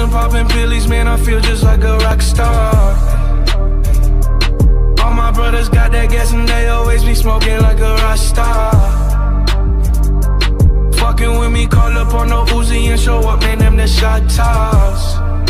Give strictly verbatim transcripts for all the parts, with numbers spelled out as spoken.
and popping pillies, man, I feel just like a rock star. All my brothers got that gas and they always be smoking like a rock star. Fucking with me, call up on no Uzi and show up, man, them the shot toss.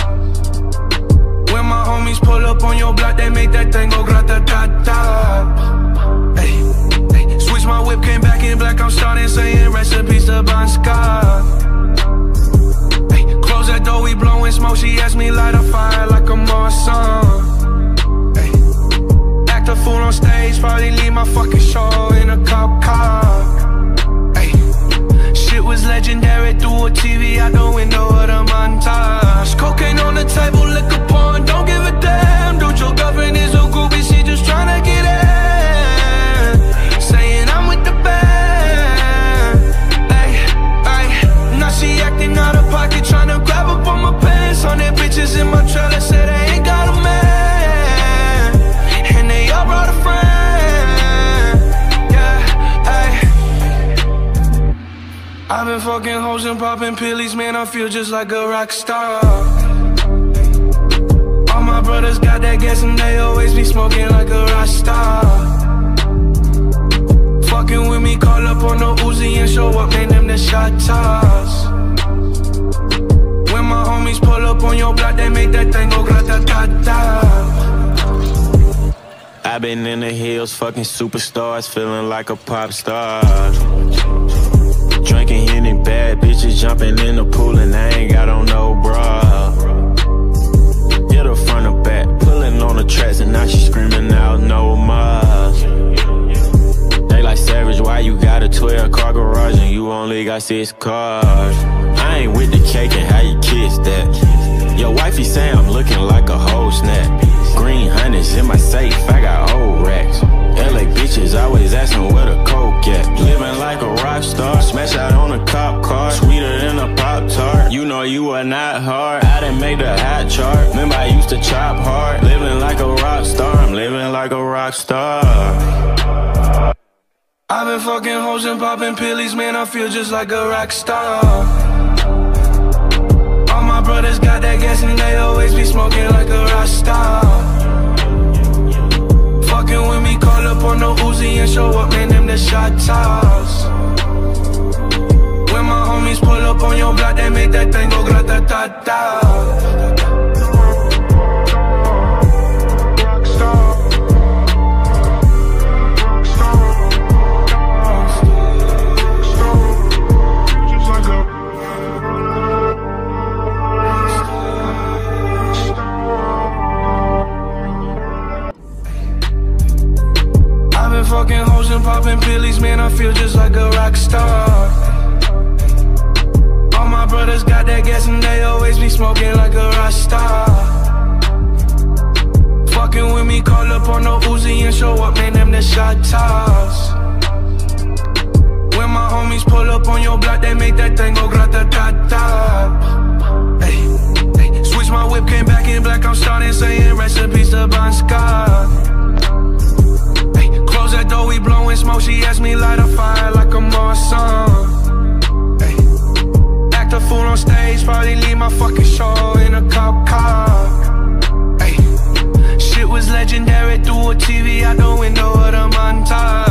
When my homies pull up on your block, they make that thing go grata-ta-ta. Ay, ay. Switch my whip, came back in black, I'm starting saying recipes to Bon Scott. Ay, close that door, we blowing smoke, she asked me light a fire like a Marsan. Ay, act a fool on stage, probably leave my fucking show in a cop car. Ay, shit was legendary, through a T V out the window of the montage. Cocaine on the table, liquor porn, don't give a damn. Dude, your girlfriend is a groupie, she just tryna get in. Saying I'm with the band. Ay, ay. Now she acting out of pocket, tryna grab up on my pants. On their bitches in my trailer, say they ain't got a man, and they all brought a friend. Yeah, ay. I've been fucking hoes and popping pillies, man, I feel just like a rock star. All my brothers got that gas and they always be smoking like a rock star. Fucking with me, call up on no Uzi and show up, man, them the shot toss. When my homies pull up on your block, they make that thing go grata-ta-ta. I've been in the hills, fucking superstars, feeling like a pop star. Drinking Henny, bad bitches jumping in the pool and I ain't got on no bra. Hit her front or back, pulling on the tracks and now she screaming out no more. They like, Savage, why you got a twelve car garage and you only got six cars? I ain't with the cake and how you kiss that. Your wifey say I'm looking like a whole snack. Green hundreds in my safe, I got old racks. L A bitches always asking where the coke at. Living like a rock star, smash out on a cop car, sweeter than a Pop-Tart. You know you are not hard, I done made the hot chart. Remember I used to chop hard. Living like a rock star, I'm living like a rock star. I've been fucking hoes and popping pillies, man, I feel just like a rock star. All my brothers got that gas and they always be smoking like a rock star. Fucking with me, call up on no Uzi and show up, man, them the shot toss. When my homies pull up on your block, they make that thing go grata-ta-ta. Fucking hoes and popping pillies, man, I feel just like a rock star. All my brothers got that gas and they always be smoking like a rock star. Fucking with me, call up on no Uzi and show up, man, them the shot toss. When my homies pull up on your block, they make that thing go grata-ta-ta. Ay, ay. Switch my whip, came back in black, I'm starting saying recipes to Bon Scott. Close that door, we blowing smoke, she asked me light a fire like a Marsan. Ay, act a fool on stage, probably leave my fucking show in a cop car. Ay, shit was legendary, through a T V out the window of the montage.